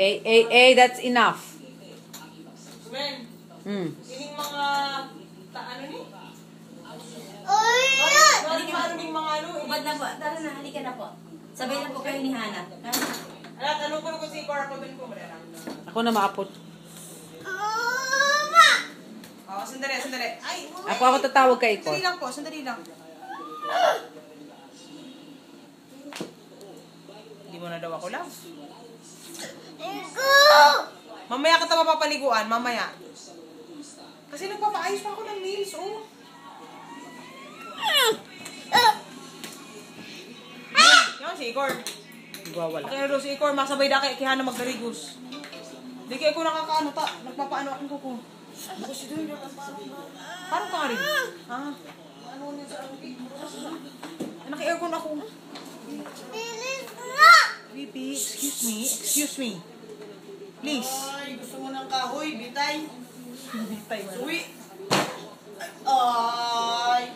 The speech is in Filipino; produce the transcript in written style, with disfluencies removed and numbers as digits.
That's enough. Men, ining mga, ano ni? Ano ning mga ano? Ubad na po. Tara na, halika na po. Sabay na po kayo ni Hana. Tanong ko na si Cora ko din po. Ako na maapot. Sandali. Ay, Ako tatawag kay Iko. Sandali lang. Hindi mo na daw ako lang. Mamaya ka tayo mapapaliguan, mamaya. Kasi nagpapaayos pa ako ng nails, oh. Yan si Ikor. Wala. Kaya doon si Ikor, masabay na kay Hana magdarigos. Hindi kayo ko nakakaano nagpapaano akong kuko. Bukas ito yung parang ka rin. Ano niya sa naki-aircon ako. Bibi, excuse me. Please. Ay, gusto mo ng kahoy, bitay. Bitay man. Uwi. Ay.